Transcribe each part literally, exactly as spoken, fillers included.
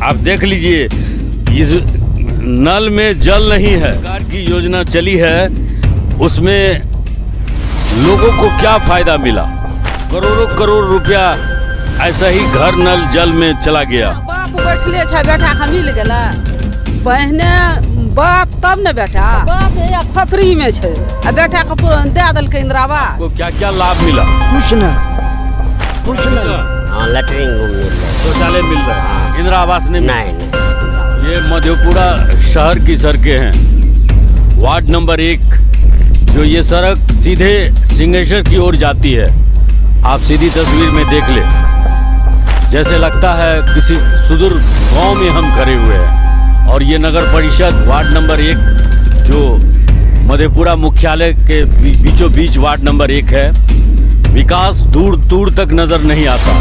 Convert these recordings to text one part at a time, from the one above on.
आप देख लीजिए, इस नल में जल नहीं है। सरकार की योजना चली है, उसमें लोगों को क्या फायदा मिला? करोड़ों करोड़ रुपया ऐसा ही घर नल जल में चला गया। बाप बैठले छे, बेटा का मिल गला, बहने बाप तब न बेटा बाप या खपरी में छे, आ बेटा को दे दल के इंदिरा आवास को क्या क्या लाभ मिला? कुछ ना कुछ ना। हाँ, लैट्रिन मिल रहा है, शौचालय मिल रहा है, इंदिरा आवास नहीं? नहीं नहीं। ये मधेपुरा शहर की सड़कें हैं। वार्ड नंबर एक, जो ये सड़क सीधे सिंहेश्वर की ओर जाती है। आप सीधी तस्वीर में देख ले, जैसे लगता है किसी सुदूर गांव में हम खड़े हुए हैं। और ये नगर परिषद वार्ड नंबर एक, जो मधेपुरा मुख्यालय के बीचों बीच वार्ड नंबर एक है। विकास दूर दूर तक नजर नहीं आता।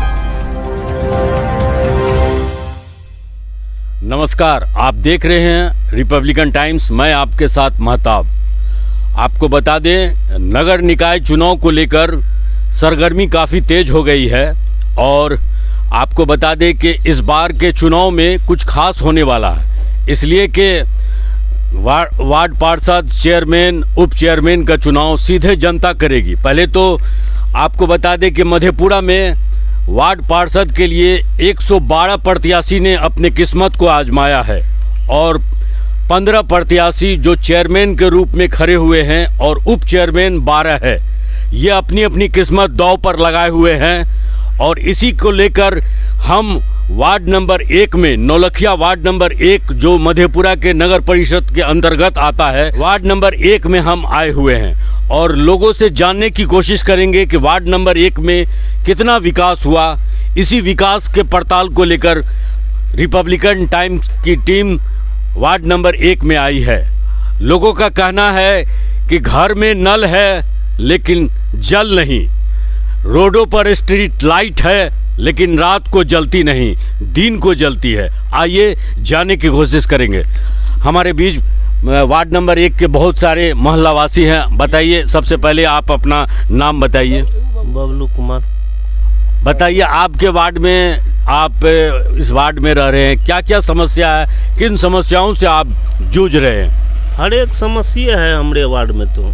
नमस्कार, आप देख रहे हैं रिपब्लिकन टाइम्स, मैं आपके साथ महताब। आपको बता दें, नगर निकाय चुनाव को लेकर सरगर्मी काफ़ी तेज हो गई है। और आपको बता दें कि इस बार के चुनाव में कुछ खास होने वाला है, इसलिए कि वार्ड पार्षद, चेयरमैन, उप चेयरमैन का चुनाव सीधे जनता करेगी। पहले तो आपको बता दें कि मधेपुरा में वार्ड पार्षद के लिए एक सौ बारह प्रत्याशी ने अपने किस्मत को आजमाया है और पंद्रह प्रत्याशी जो चेयरमैन के रूप में खड़े हुए हैं और उप चेयरमैन बारह है। ये अपनी अपनी किस्मत दांव पर लगाए हुए हैं। और इसी को लेकर हम वार्ड नंबर एक में, नौलखिया वार्ड नंबर एक, जो मधेपुरा के नगर परिषद के अंतर्गत आता है, वार्ड नंबर एक में हम आए हुए हैं और लोगों से जानने की कोशिश करेंगे कि वार्ड नंबर एक में कितना विकास हुआ। इसी विकास के पड़ताल को लेकर रिपब्लिकन टाइम्स की टीम वार्ड नंबर एक में आई है। लोगों का कहना है कि घर में नल है लेकिन जल नहीं, रोडों पर स्ट्रीट लाइट है लेकिन रात को जलती नहीं, दिन को जलती है। आइए जानने की कोशिश करेंगे। हमारे बीच वार्ड नंबर एक के बहुत सारे मोहल्लावासी हैं। बताइए, सबसे पहले आप अपना नाम बताइए। बबलू कुमार। बताइए, आपके वार्ड में, आप इस वार्ड में रह रहे हैं, क्या क्या समस्या है, किन समस्याओं से आप जूझ रहे हैं? हर एक समस्या है हमारे वार्ड में। तो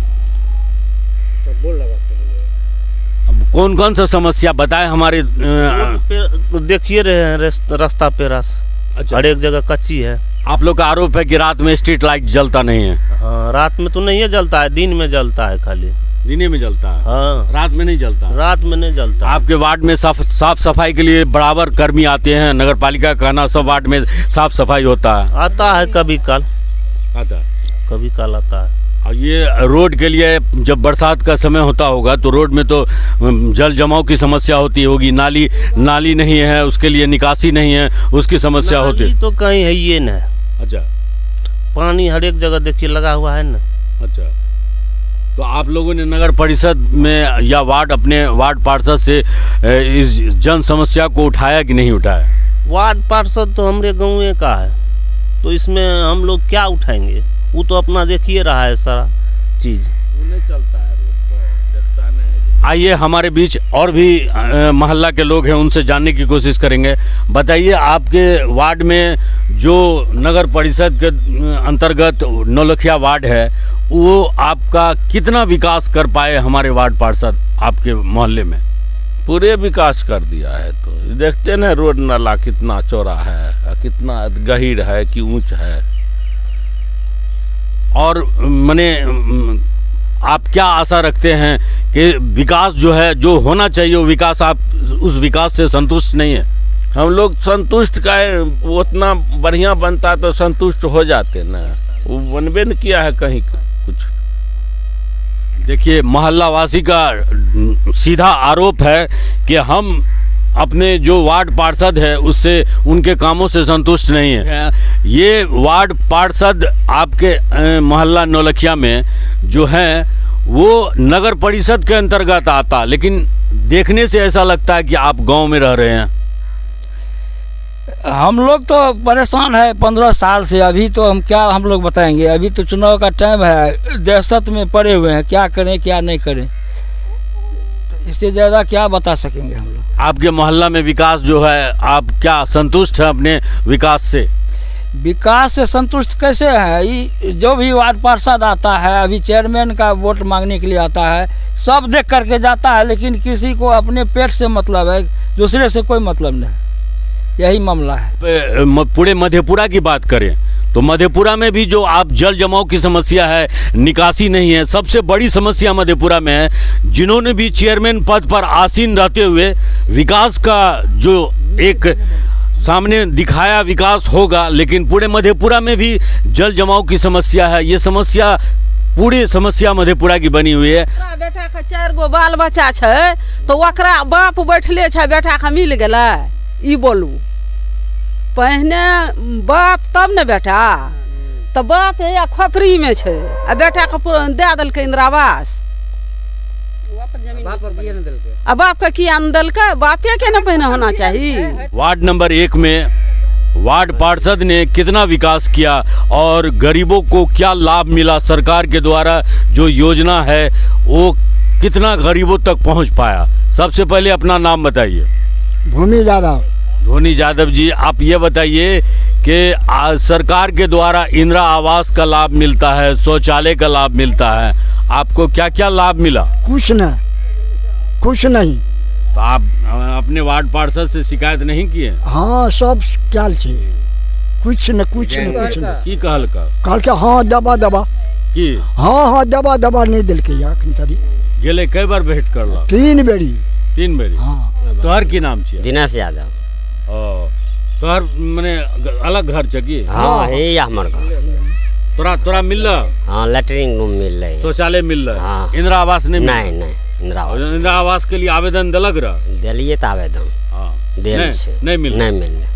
कौन कौन सा समस्या बताए हमारे? देखिए रहे हैं रास्ता पे रास, अच्छा। हर एक जगह कच्ची है। आप लोग का आरोप है कि रात में स्ट्रीट लाइट जलता नहीं है। हाँ, रात में तो नहीं है जलता है, दिन में जलता है, खाली दिन में जलता है। हाँ, रात में नहीं जलता। रात में नहीं जलता। आपके वार्ड में साफ साफ सफाई के लिए बराबर कर्मी आते हैं? नगर पालिका का कहना सब वार्ड में साफ सफाई होता है। आता है कभी काल, आता है कभी काल आता है। और ये रोड के लिए जब बरसात का समय होता होगा तो रोड में तो जल जमाव की समस्या होती होगी। नाली नाली नहीं है, उसके लिए निकासी नहीं है, उसकी समस्या होती है। तो कहीं है ये न। अच्छा, पानी हर एक जगह देखिए लगा हुआ है ना। अच्छा, तो आप लोगों ने नगर परिषद में या वार्ड, अपने वार्ड पार्षद से इस जन समस्या को उठाया कि नहीं उठाया? वार्ड पार्षद तो हमारे गाँव का है, तो इसमें हम लोग क्या उठाएंगे? वो तो अपना देखिए रहा है सारा चीज, वो नहीं चलता है रोड पर, देखता नहीं। आइए, हमारे बीच और भी मोहल्ला के लोग हैं, उनसे जानने की कोशिश करेंगे। बताइए, आपके वार्ड में जो नगर परिषद के अंतर्गत नौलखिया वार्ड है, वो आपका कितना विकास कर पाए हमारे वार्ड पार्षद आपके मोहल्ले में? पूरे विकास कर दिया है। तो देखते ना, रोड नाला कितना चौड़ा है, कितना गहीर है कि ऊंच है। और माने आप क्या आशा रखते हैं कि विकास जो है, जो होना चाहिए वो विकास, आप उस विकास से संतुष्ट नहीं है? हम लोग संतुष्ट का उतना बढ़िया बनता तो संतुष्ट हो जाते ना, वो बनबे न किया है कहीं कुछ। देखिए, मोहल्लावासी का सीधा आरोप है कि हम अपने जो वार्ड पार्षद है उससे, उनके कामों से संतुष्ट नहीं है। ये वार्ड पार्षद आपके मोहल्ला नौलखिया में जो है वो नगर परिषद के अंतर्गत आता, लेकिन देखने से ऐसा लगता है कि आप गांव में रह रहे हैं। हम लोग तो परेशान है पंद्रह साल से। अभी तो हम क्या हम लोग बताएंगे, अभी तो चुनाव का टाइम है, दहशत में पड़े हुए हैं, क्या करें क्या नहीं करें। इससे ज़्यादा क्या बता सकेंगे हम लोग। आपके मोहल्ला में विकास जो है, आप क्या संतुष्ट हैं अपने विकास से? विकास से संतुष्ट कैसे है? ये जो भी वार्ड पार्षद आता है, अभी चेयरमैन का वोट मांगने के लिए आता है, सब देख करके जाता है, लेकिन किसी को अपने पेट से मतलब है, दूसरे से कोई मतलब नहीं। यही मामला है। पूरे मधेपुरा की बात करें तो मधेपुरा में भी जो आप जल जमाव की समस्या है, निकासी नहीं है, सबसे बड़ी समस्या मधेपुरा में है। जिन्होंने भी चेयरमैन पद पर आसीन रहते हुए विकास का जो एक सामने दिखाया विकास होगा, लेकिन पूरे मधेपुरा में भी जल जमाव की समस्या है। ये समस्या पूरी समस्या मधेपुरा की बनी हुई है। बेटा का चार गो बाल बच्चा है तो ओकरा बाप बैठले है, बेटा का मिल गला ई बोलू। पहने बाप तब न बेटा, तो बाप या खोपरी में छे, आ बेटा का दे दिल के इंदिरा आवास। अब बाप का किया न दिल का, बापे के न पहने होना चाहिए। वार्ड नंबर एक में वार्ड पार्षद ने कितना विकास किया और गरीबों को क्या लाभ मिला, सरकार के द्वारा जो योजना है वो कितना गरीबों तक पहुंच पाया? सबसे पहले अपना नाम बताइए। भूमि यादव। धोनी यादव जी, आप ये बताइए कि सरकार के द्वारा इंदिरा आवास का लाभ मिलता है, शौचालय का लाभ मिलता है, आपको क्या क्या लाभ मिला? कुछ न कुछ नहीं। तो आप अपने वार्ड पार्षद से शिकायत नहीं किए? हाँ, सब क्या छे, कुछ न कुछ न कुछ न की कहल का कहल के हाँ दबा दबा की हाँ हाँ दबा दबा नहीं दिल के या तरी गेले कई बार भेंट करला? तीन बेरी। तीन बेरी। हाँ। तोहर की नाम छियै? दिनेश यादव। ओ तोहर मने अलग घर छ की? हाँ, हे हमर घर। तोरा तोरा मिल रहा? हाँ, लैट्रिन रूम मिल रहा है, शौचालय मिल रहा है। हाँ। इंदिरा आवास नहीं? नहीं नहीं इंदिरा आवास इंदिरा आवास के लिए आवेदन दिलक रहा? दिलिए तो आवेदन हाँ, दिल नहीं, छै, नहीं मिल नहीं मिल